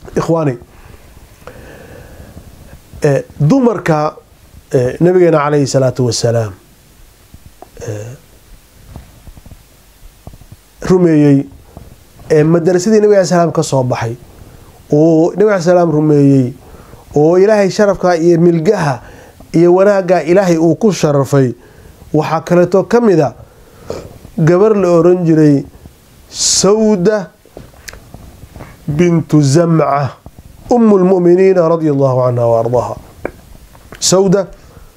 إخواني دمرك نبينا عليه الصلاة والسلام رميي مدرسة النبي عليه السلام كصباحي ونبي عليه السلام رميي وإلهي شرفك ملقاها وناقا إلهي وكل شرفي وحكرته كم ذا قبر الأورنجري سودة بنت زمعة أم المؤمنين رضي الله عنها وأرضاها. سودة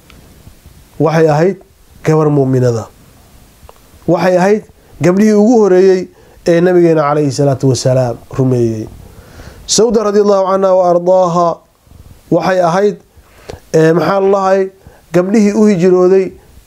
waxay ahayd gabar muuminada waxay ahayd gabdhihii ugu horeeyay ee nabigeena calayhi salaatu wasalaam rumeeyay. Sawda radiyallahu anha wa ardaaha waxay ahayd maxaa lahayd gabdhihii u hijrooday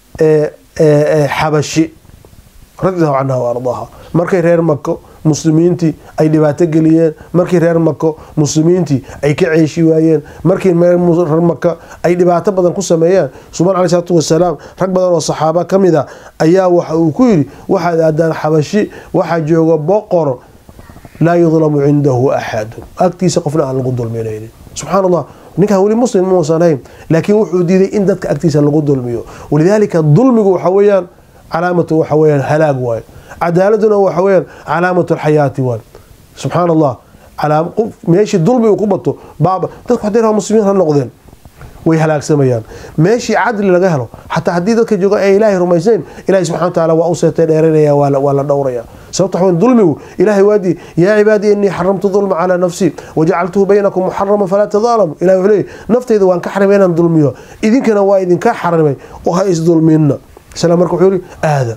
xabashi radiyallahu anha wa ardaaha markay reer Makka muslimiintii ay dhibaato galiyeen markii reer Makka muslimiintii ay ka ceeshi waayeen markii reer Makka ay dhibaato badan ku sameeyeen subhana alayhi salatu wasalaam rag badan oo saxaaba kamida ayaa waxa uu ku yiri waxa aadaan xabashi waxa jooga boqor la yudlamu indahu ahad agtiisa qofna aan lagu dulmeenaynin subhanallah ninka wali muslim ma sanayn laakiin wuxuu diiday in dadka agtiisa lagu dulmiyo walidaalika dulmigu waxa weeyaan calaamatu waxa weeyaan halaag waay عدالتنا وحوين علامة الحياة وان سبحان الله على ماشي ظلمي وقبضته بابا تدخل حديرها مسلمين هالنقدين ويهلاك سميان ماشي عدل لجهله حتى حديدك جوجا إلهي رميسين إلهي سبحانه وتعالى وأوصيت ديريا ولا دوريا سوتحون ظلمي إلهي وادي يا عبادي إني حرمت الظلم على نفسي وجعلته بينكم محرما فلا تظالموا إلهي ولي نفتي إذا وان كحرمين الظلمية إذن كان وايد كحرمين وهاي ظلمنا سلام عليكم حوري هذا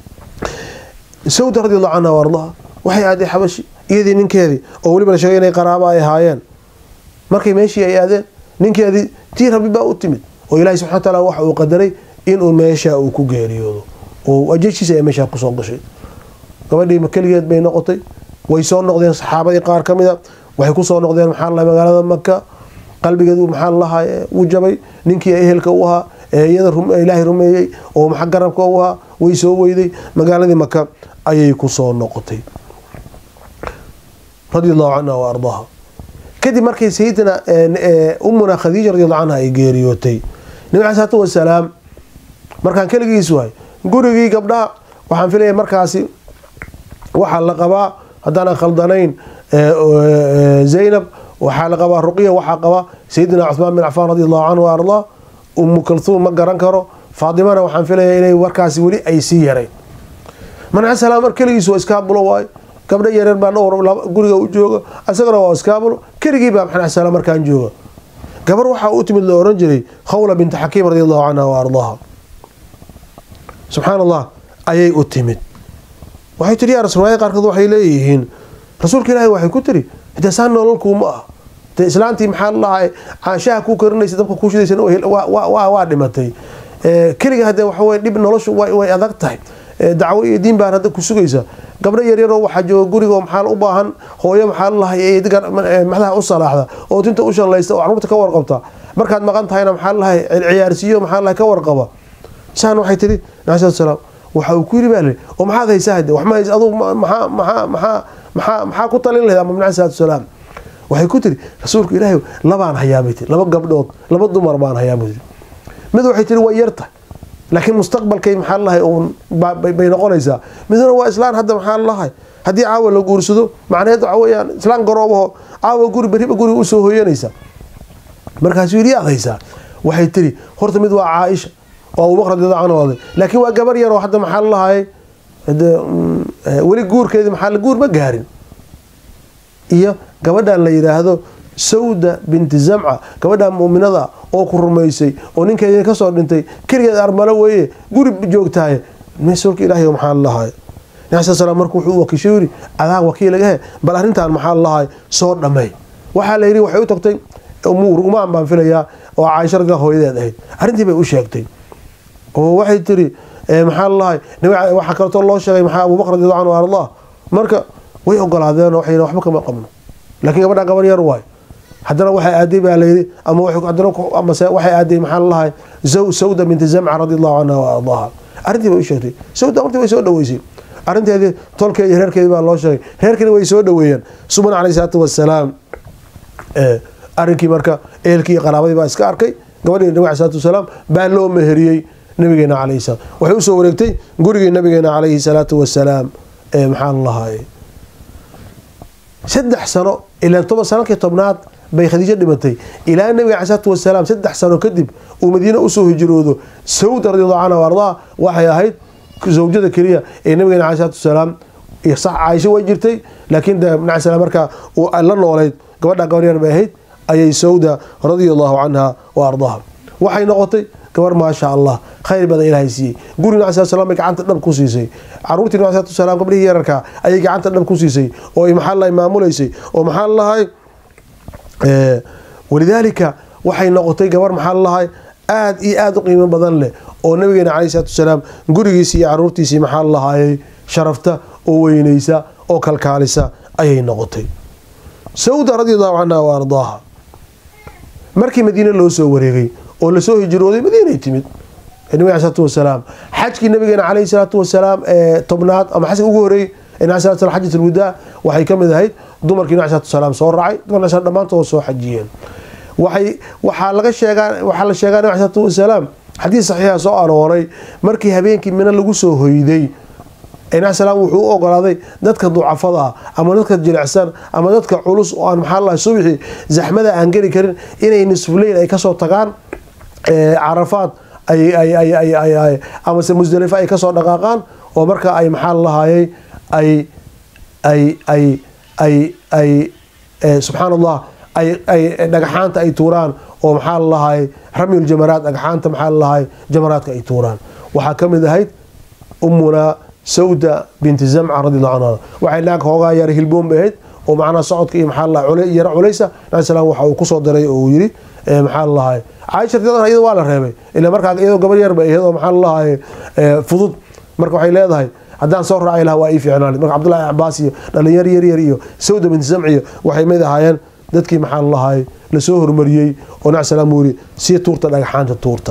سودة رضي الله عنها وارضاها waxay aadeen xabashi iyadii ninkeedii oo waliba la sheegay inay qaraabo ay haayeen markay meeshii ay aadeen ninkeedii tii rabbi baa u timid oo ilaahay subhanahu wa ta'ala waxa uu qadaray in uu meesha uu ku geeriyoodo oo ajeeshiisa ay meesha ku soo gashay gabadhii makaligeed bay noqotay way soo noqdeen saxaabadii qaar kamida waxay ku soo noqdeen maxaa la magaalada Makka qalbigeedu maxaa lahaay uu jabay ninkii ay ehelka u ahaa iyada ilaahay rumeeyay oo maxaa garabka u ahaa way soo weyday magaaladii Makka ayay ku soo noqotay radiyallahu anha wa ardaaha kadib markay sayyidina ummuna Khadiija radiyallahu anha ay geeriyootay nabi sallallahu alayhi wasallam markaan kaligiis waay gurigii gabdhaha waxaan filayay markaasi waxa la qabaa hadaan khaldanayn Zainab waxa la qabaa Ruqiya waxa qabaa sayyidina Uthman bin Affan radiyallahu anhu wa ardaaha Kulthum ma garan karo Faadimana waxaan filayay inay warkaasi wali ay sii yaray man salaam markaligiis oo iskaabulo waay gabdha yareer baa dhowr guriga u jooga asagana waa iskaabulo kaligii baa maxaa salaam markaan jooga gabar waxa uu timid la oran jiray Khawla bint Hakim radiyallahu anha wa ardaaha subhanallah ayay u timid waxay tiri rasuulka qaarkood waxay leeyihiin rasuulka ilaahay waxay ku tiri inta saan nololku ma ah islaantii maxaa lahaay caashaha ku karinaysa dabka ku shidaysan waa dhimatay kaliga hada waxa way dib noloshu way adag tahay dacwo iyo diin baan hada ku sugaysa gabdha yaryar oo waxa jooga guriga maxaa u baahan hooyo maxaa lahaay madaxa u salaaxda oo tinta u shanlaysta oo carruurta ka warqabta markaad maqan tahayna maxaa lahaay ciyaarsiyo maxaa lahaay ka warqaba saan waxay tiri naxariis salaam waxa uu ku yiri baa oo maxaad haysaa wax ma haysaa adoo maxaa ku talin lahayd ama naxariis salaam waxay ku tiri rasuulka ilaahay labaan hayaabay laba gabdhood laba dumar baan hayaabay mid waxay tiri way yarta laakiin mustaqbalkay maxaa lahaay oo bay noqonaysaa midna waa islaan hadda maxaa lahaay hadii caawa la guursado macnaheedu waxa weeyaan islaan garoobo caawa guri bariba guri u soo hooyanaysa markaas yiri adaysa waxay tiri horta mid waa Aisha oo Abu Bakr radiyallahu anhu laakiin waa gabar yar oo hadda maxaa lahaay wali guurkeedii maxaa la guur ma gaarin iyo gabadhan la yiraahdo Sawda bint Zam'a gabadha muuminada oo ku rumaysay oo ninkeedii ka soo dhintay kaligeed armalo weeye guri joogtaay meesulka ilaahay maxaa lahaay naxariis salaam markuu wuxuu wakiishay adaa wakiilaga bal arintan maxaa lahaay soo dhamay waxa la yiri waxay u tagtay rumaan baan filayaa oo Aisha radiyallahu hooyadeed ahayd arintii bay u sheegtay oo waxay tiri maxaa lahaay waxa kale oo loo sheegay maxaa Abu Bakr radiyallahu anhu Allah marka way ogolaadeen waxay waxba kama qabno laakiin gabadha gabar yar waay haddana waxay aaday baa leeyay ama waxay aaday maxaa lahaay Sawda bint Zam'a radiyallahu anha wa ardaaha arintii way sheegtay Sawda martii way soo dhaweysay arinteedii tolkeedii reerkeedii baa loo sheegay reerkii way soo dhaweeyeen subhana alayhi salatu wasalaam arrinkii marka ehelkii qaraabadii baa iska arkay gabadhii nabiga calayhi salaatu wasalaam baa loo meheriyey nabigeena calayhi salaam waxay usoo wareegtay gurigii nabigeena calayhi salaatu wasalaam maxaan lahaay 3 sano ilaa 10 sanadkii tobnaad bay Khadiija dhimatay ilaa nabiga calayhi salaatu wasalaam 3 sano kadib uu Madiina usoo hijroodo Sawda radiyallahu anha warda waxay ahayd zawjada kaliya ee nabigeena calayhi salaatu wasalaam iyo sax Aisha way jirtay laakiin nabiga salaam marka uu la noolayd gabadha yar bay ahayd ayay Sawda radiyallahu anha wardaha waxay noqotay gabar ma sha Allah khayr badan Ilaahay siiyay guriga nabiga salaam ay gacanta dhab ku siisay caruurtii nabiga salaam gabdhihii yararka ayay gacanta dhab ku siisay oo ay maxaa la maamuleysay oo maxaa lahay walidaalika waxay noqotay gabar maxaa lahay aad iyo aad u qiimo badan leh oo nabigeena calayhi salaatu wasalaam gurigiisa iyo caruurtiisa maxaa lahaayay sharafta oo weynaysa oo kalkaalisa ayay noqotay Sawda radiyallahu anha wa ardaaha markii Madiina loo soo wareegay oo la soo hijrooday Madiina ay timid nabiga calayhi salaatu wasalaam xajkii nabigeena calayhi salaatu wasalaam tobnaad ama xajka ugu horeeyay nabiga salaatu xajjatul wadaa waxay kamid ahayd dumarkii nabiga salaatu wasalaam soo raacay dumarna dhamaantood soo xajiyeen waxa la sheegaa nabiga salaatu wasalaam xadiis saxiix soo arooray markii habeenkii Mina lagu soo hoyday nabiga salaam wuxuu ogolaaday dadka ducafada ama dadka jilicsan ama dadka culus oo aan maxaa la subaxi zaxmada aan gari karin inay nisfuleyn ay ka soo tagaan Arafat ay ama Muzdalifa ay ka soo dhaqaaqaan oo marka ay maxaa lahaayay ay subhanallah ay dhagaxaanta ay tuuraan oo maxaa lahaayay ramyul jamaraat dhagaxaanta maxaa lahaayay jamaraadka ay tuuraan waxa kamid ahayd ummuna Sawda bint Zam'a radiyallahu anha waxay laag hoogaa yar hilboon bayd oo macna socodka iyo maxaa la yar culaysa nabi salaam waxa uu ku soo diray oo yiri maxaa lahaay Aisha radiyallahu anha waa la reebay ilaa markaa iyadoo gabar yar bay iyadoo maxaa lahaay fudud marka waxay leedahay haddaan soo raacay lahaa waa ii fiicnaan marka Abdullah Abbas iyo dhalinyar yar iyo Sawda bint Zam'a waxay mid ahaayeen dadkii maxaa lahaay la soo hormariyay oo nabi salaam uu yiri si tuurta dhagaxaanta tuurta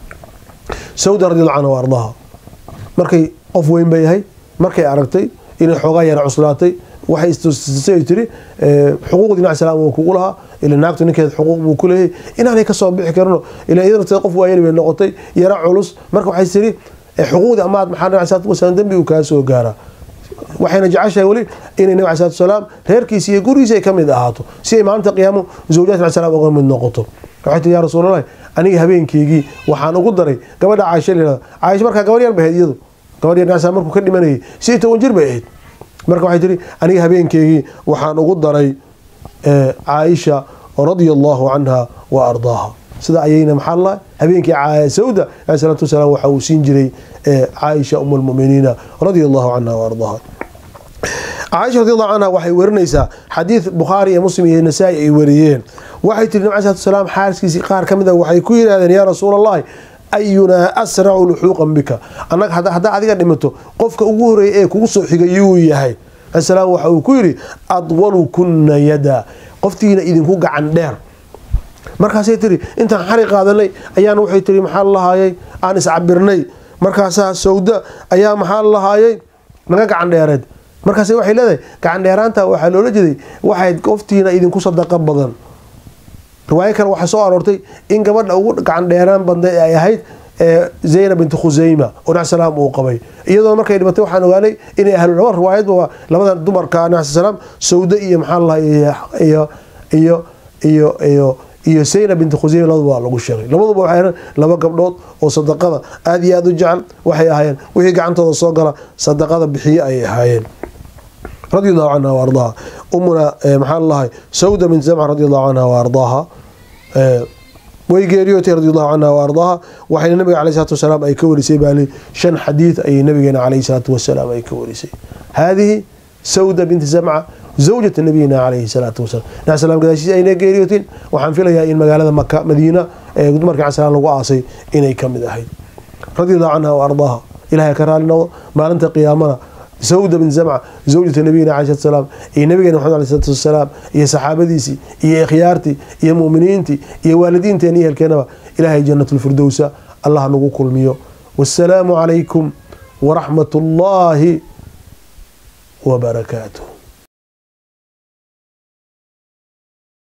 Sawda radiyallahu anha wardaha markay qof weyn bay yahay markay aragtay inay xoogaa yar cuslaatay waxay istusay tiri xuquuqdii nabi salaam uu kugu lahaa ila naagtu ninkeed xuquuq buu ku leeyahay inaanay ka soo bixi karno ila iyadoo qof waayeen bay noqotay yara culus marka waxay tiri xuquuqda amaad maxaa nabi salaam wasalaam dambi uu ka soo gaara waxayna jeceshahay wali inay nabi salaam reerkiisa iyo gurigiisa ay kamid ahaato si ay maanta qiyaamo zawjada nabi salaam uga mid noqoto waxay tiri yaa rasuulallah aniga habeenkeygii waxaan ugu daray gabadha Aisha marka gabar yar bahayd iyadu gabar yar nabi markuu ka dhimanayay si 10 jir bay ahayd marka waxay tiri aniga habeenkeygii waxaan ugu daray Aisha radiyallahu anha wa ardaaha sida ayayna maxaa la habeenkii Sawda sallallahu salaam waxa uu siin jiray Aisha ummul mu'miniina radiyallahu anha wa ardaaha Aisha radiyallahu anha waxay warinaysaa xadiis Bukhari iyo Muslim iyo Nasa'i ay wariyeen waxay tiri nabi sallallahu salaam xaaskiisi qaar kamid ah waxay ku yiraahdeen yaa rasuulallah ayuna asra'u luhuqan bika anaka hada adiga dhimato qofka ugu horeeyay ee kugu soo xigay uu yahay asalaam waxa uu ku yiri adwalu kunna yada qoftiina idinku gacan dheer markaasay tiri intaan xari qaadanay ayaan waxay tiri maxaa lahaayay aan iscabirnay markaasa Sawda ayaa maxaa lahaayay naga gacan dheereed markaasay waxay leedahay gacan dheeraanta waxa loola jeeday waxay qoftiina idinku sadaqa badan riwaayad kale waxa soo aroortay in gabadha ugu gacan dheeraan banday ay ahayd Zaynab bint Khuzayma oo nabi salaam uu qabay iyadoo markay dhimatay waxaan ogaanay inay ahlu laba riwaayad labada dumarka nabi salaam Sawda iyo maxaa iyo Zaynab bint Khuzayma labadaba lagu sheegay labaduba waxay laba gabdhood oo sadaqada aad iyo aad u jecel waxay ahaayeen wixii gacantooda soo gala sadaqada bixiye ay ahaayeen radiyallahu anha wa ardaaha ummuna maxaa lahaay Sawda bint Zam'a radiyallahu anha wa ardaaha way geeriyootay radiyallahu anha wa ardaaha waxay nabiga calayhi salaatu wasalaam ay ka warisay baali 5 xadiis ay nabigeena calayhi salaatu wasalaam ay ka warisay هذه سودة بنت زمعة زوجة نبينا عليه الصلاة والسلام نعم سلام قداشي أين geeriyotin waxaan filayaa in magaalada Makka Madiina dumarka calayhi salaam lagu aasay inay kamid ahayd radiyallahu anha wa ardaaha ilaahay ka raali noqdo maalinta qiyaamada سودة بن زمعة زوجة نبينا عليه الصلاة والسلام إيه نبينا محمد عليه الصلاة والسلام إيه صحابتي إيه خيارتي إيه مؤمنينتي إيه والدين تانية الكنبة إلهي جنة الفردوس الله نقول كل ميو والسلام عليكم ورحمة الله وبركاته.